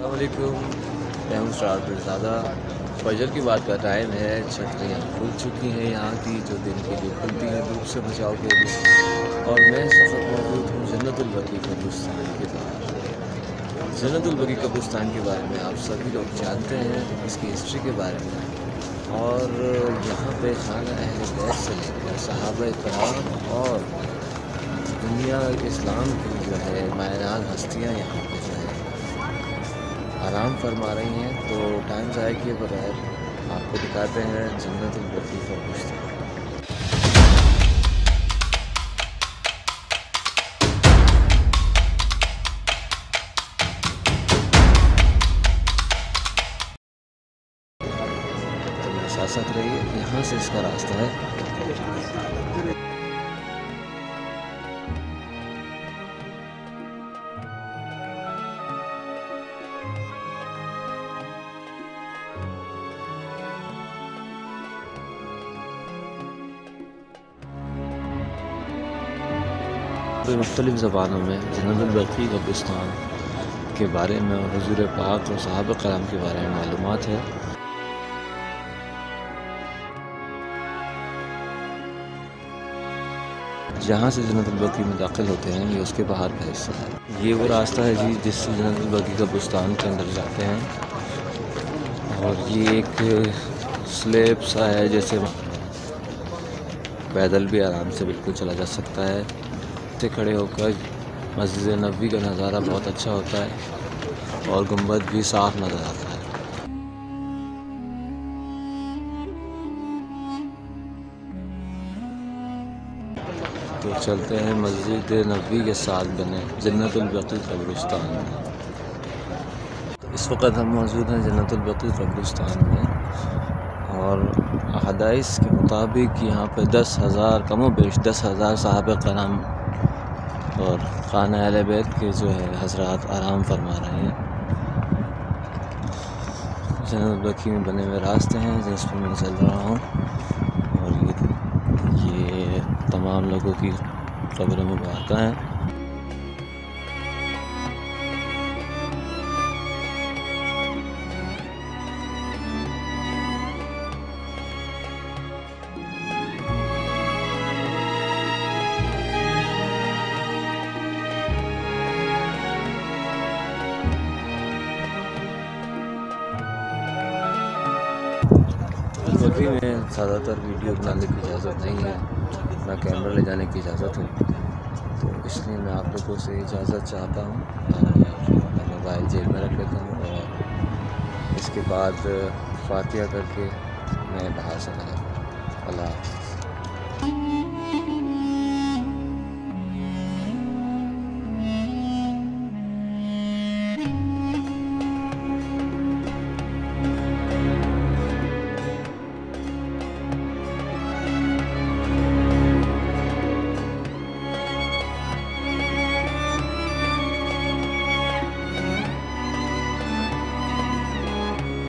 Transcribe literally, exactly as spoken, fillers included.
अस्सलामुअलैकुम। मैं हूँ स्टार ज़्यादा फजर की बात का टाइम है। छतरियाँ खुल चुकी हैं यहाँ की, जो दिन के लिए खुलती हैं धूप से बचाव के लिए। और मैं इस वक्त मौजूद हूँ जन्नतुल बकी कब्रिस्तान के बाहर। जन्नतुल बकी कब्रिस्तान के बारे में आप सभी लोग जानते हैं, इसकी हिस्ट्री के बारे में। और यहाँ पे खाना अहले बैत से लेकर सहाबा कराम और दुनिया इस्लाम की जो है मायनाल हस्तियाँ यहाँ पे जो है आराम फरमा रही हैं। तो टाइम ज़ाया किए बगैर आपको दिखाते हैं जन्नतुल बकी कब्रिस्तान। तो मेरे साथ साथ रहिए, यहाँ से इसका रास्ता है। मुख्तलिफ़ ज़बानों में जन्नतुल बकी कब्रिस्तान के बारे में और हुज़ूर पाक और सहाबा कराम के बारे में मालूमात है। जहाँ से जन्नतुल बकी में दाखिल होते हैं, ये उसके बाहर का हिस्सा है। ये वो रास्ता है जी जिससे जन्नतुल बकी कब्रिस्तान के अंदर जाते हैं। और ये एक स्लेब सा है, जैसे पैदल भी आराम से बिल्कुल चला जा सकता है। से खड़े होकर मस्जिद नबवी का नज़ारा बहुत अच्छा होता है और गुंबद भी साफ नज़र आता है। तो चलते हैं मस्जिद नबवी के साथ बने जन्नतुल बकी कब्रिस्तान में। तो इस वक्त हम मौजूद हैं जन्नतुल बकी कब्रिस्तान में और अहादीस के मुताबिक यहाँ पे दस हज़ार कमो बेश दस हज़ार साहबा कराम और खाना अहले बैत के जो है हज़रात आराम फरमा रहे हैं। जन्नतुल बकी में बने हुए रास्ते हैं जिस पर मैं चल रहा हूँ। और ये ये तमाम लोगों की कब्र मुबारक हैं। बकी में ज़्यादातर वीडियो बनाने की इजाज़त नहीं है, ना कैमरा ले जाने की इजाज़त है। तो इसलिए मैं आप लोगों से इजाज़त चाहता हूँ। मैं मोबाइल जेब में रख लेता हूँ और इसके बाद फातिहा करके मैं बाहर से आया। अल्लाह हाफ़िज़।